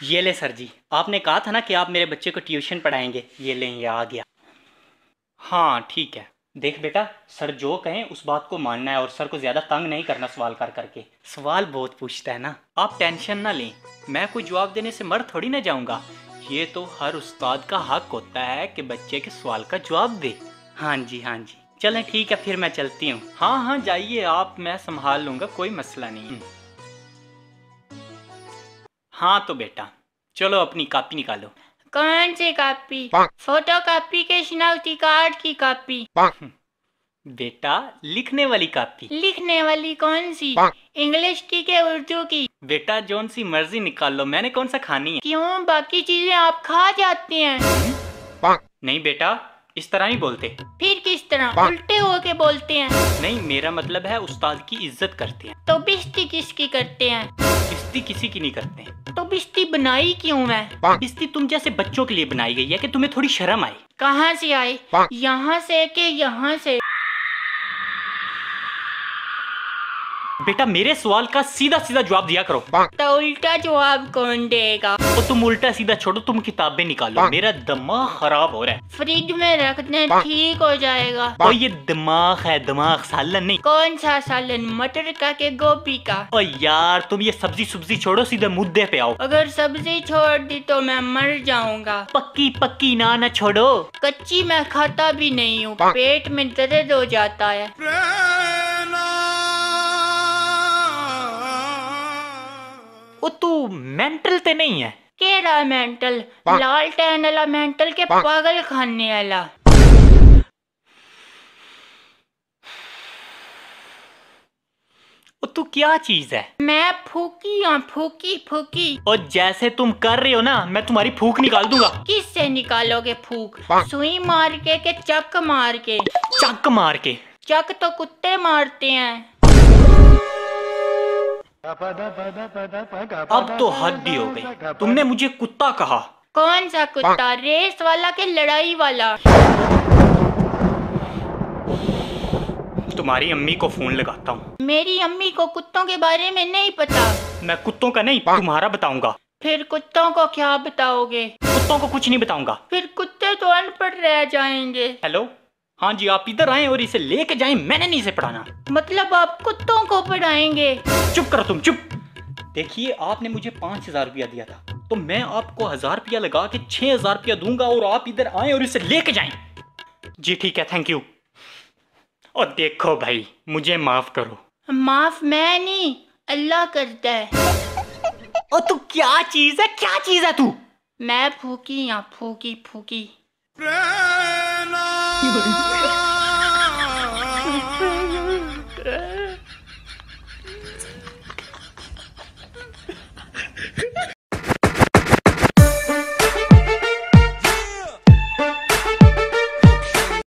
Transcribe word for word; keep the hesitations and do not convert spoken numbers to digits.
ये ले सर जी, आपने कहा था ना कि आप मेरे बच्चे को ट्यूशन पढ़ाएंगे। ये लें, ये आ गया। हाँ ठीक है। देख बेटा, सर जो कहें उस बात को मानना है और सर को ज़्यादा तंग नहीं करना सवाल कर करके। सवाल बहुत पूछता है ना। आप टेंशन ना लें, मैं कोई जवाब देने से मर थोड़ी ना जाऊंगा। ये तो हर उस्ताद का हक होता है कि बच्चे के सवाल का जवाब दे। हाँ जी हाँ जी, चलें ठीक है, फिर मैं चलती हूँ। हाँ हाँ जाइए आप, मैं संभाल लूँगा, कोई मसला नहीं। हाँ तो बेटा चलो अपनी कॉपी निकालो। कौन सी कॉपी? फोटो कॉपी के शनाख्ती कार्ड की कॉपी? बेटा लिखने वाली कॉपी। लिखने वाली कौन सी? इंग्लिश की के उर्दू की? बेटा जोन सी मर्जी निकाल लो, मैंने कौन सा खानी है। क्यों, बाकी चीजें आप खा जाते हैं? नहीं बेटा, इस तरह नहीं बोलते। फिर किस तरह? उल्टे होके बोलते हैं। नहीं, मेरा मतलब है उस्ताद की इज्जत करते हैं। तो बिस्ती किसकी करते हैं? बिस्ती किसी की नहीं करते। तो बिस्ती बनाई क्यों है? बिस्ती तुम जैसे बच्चों के लिए बनाई गई है कि तुम्हें थोड़ी शर्म आए। कहाँ से आए? यहाँ से के यहाँ से? बेटा मेरे सवाल का सीधा सीधा जवाब दिया करो। तो उल्टा जवाब कौन देगा? तो तुम उल्टा सीधा छोड़ो, तुम किताबें निकालो, मेरा दिमाग खराब हो रहा है। फ्रिज में रख दें, ठीक हो जाएगा। और ये दिमाग है, दिमाग, सालन नहीं। कौन सा सालन? मटर का के गोभी का? ओ यार तुम ये सब्जी सुब्जी छोड़ो, सीधे मुद्दे पे आओ। अगर सब्जी छोड़ दी तो मैं मर जाऊंगा। पक्की पक्की ना ना छोड़ो। कच्ची मैं खाता भी नहीं हूँ, पेट में दर्द हो जाता है। ओ तू मेंटल ते नहीं है? केरा मेंटल? लाल टैन वाला मेंटल के पागल खाने वाला? ओ तू क्या चीज है? मैं फूकी हूँ, फूकी फूकी। और जैसे तुम कर रहे हो ना, मैं तुम्हारी फूक निकाल दूंगा। किससे निकालोगे फूक? सुई मार के के चक मार के? चक मार के? चक तो कुत्ते मारते हैं। अब तो हद ही हो गई, तुमने मुझे कुत्ता कहा। कौन सा कुत्ता? रेस वाला के लड़ाई वाला? तुम्हारी अम्मी को फोन लगाता हूँ। मेरी अम्मी को कुत्तों के बारे में नहीं पता। मैं कुत्तों का नहीं तुम्हारा बताऊंगा। फिर कुत्तों को क्या बताओगे? कुत्तों को कुछ नहीं बताऊंगा। फिर कुत्ते तो अनपढ़ रह जाएंगे। हेलो, हाँ जी, आप इधर आए और इसे लेके जाएं, मैंने नहीं इसे पढ़ाना। मतलब आप कुत्तों को पढ़ाएंगे? चुप करो तुम, चुप। देखिए आपने मुझे पाँच हजार रुपया दिया था, तो मैं आपको हजार रुपया लगा के छह हजार रुपया दूंगा और आप इधर आए और इसे लेके जाएं। जी ठीक है, थैंक यू। और देखो भाई, मुझे माफ करो। माफ मैं नहीं, अल्लाह करता है। और तू क्या चीज है, क्या चीज है तू? मैं फूकी या फूकी फूकी।